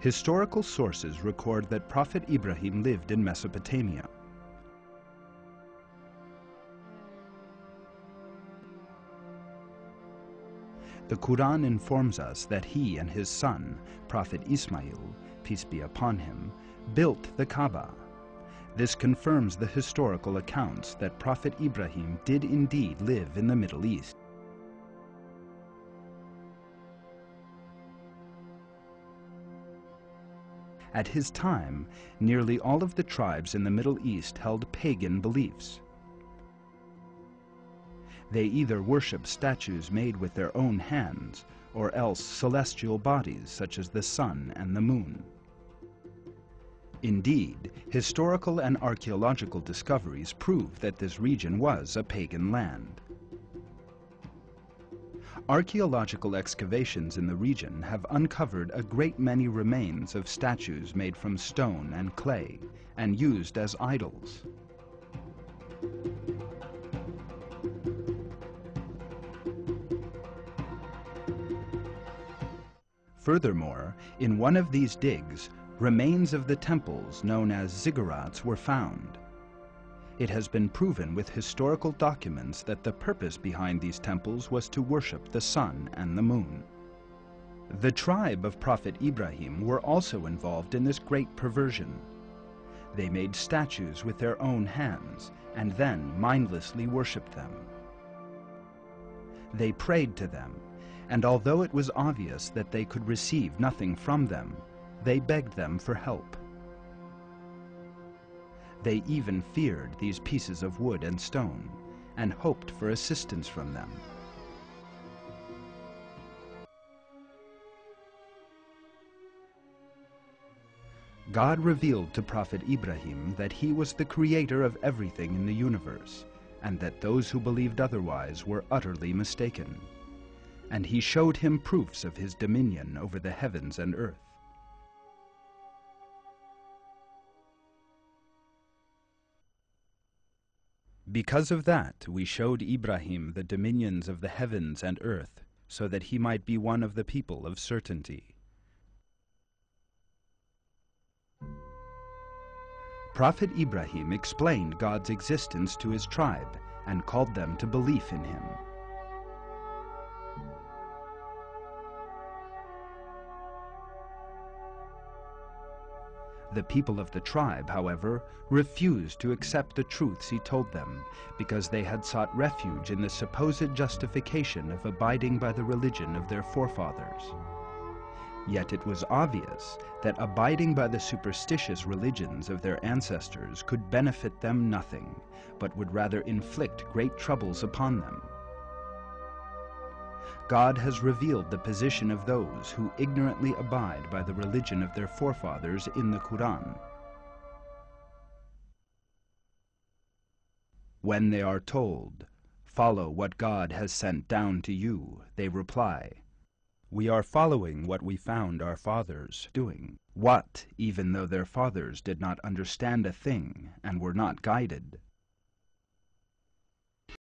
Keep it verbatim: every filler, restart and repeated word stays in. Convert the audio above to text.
Historical sources record that Prophet Ibrahim lived in Mesopotamia. The Quran informs us that he and his son, Prophet Ismail, peace be upon him, built the Kaaba. This confirms the historical accounts that Prophet Ibrahim did indeed live in the Middle East. At his time, nearly all of the tribes in the Middle East held pagan beliefs. They either worship statues made with their own hands, or else celestial bodies such as the sun and the moon. Indeed, historical and archaeological discoveries prove that this region was a pagan land. Archaeological excavations in the region have uncovered a great many remains of statues made from stone and clay and used as idols. Furthermore, in one of these digs, remains of the temples known as ziggurats were found. It has been proven with historical documents that the purpose behind these temples was to worship the sun and the moon. The tribe of Prophet Ibrahim were also involved in this great perversion. They made statues with their own hands and then mindlessly worshipped them. They prayed to them, and although it was obvious that they could receive nothing from them, they begged them for help. They even feared these pieces of wood and stone and hoped for assistance from them. God revealed to Prophet Ibrahim that he was the creator of everything in the universe, and that those who believed otherwise were utterly mistaken. And he showed him proofs of his dominion over the heavens and earth. Because of that, we showed Ibrahim the dominions of the heavens and earth, so that he might be one of the people of certainty. Prophet Ibrahim explained God's existence to his tribe and called them to belief in him. The people of the tribe, however, refused to accept the truths he told them because they had sought refuge in the supposed justification of abiding by the religion of their forefathers. Yet it was obvious that abiding by the superstitious religions of their ancestors could benefit them nothing, but would rather inflict great troubles upon them. God has revealed the position of those who ignorantly abide by the religion of their forefathers in the Quran. When they are told, "Follow what God has sent down to you," they reply, "We are following what we found our fathers doing." What, even though their fathers did not understand a thing and were not guided?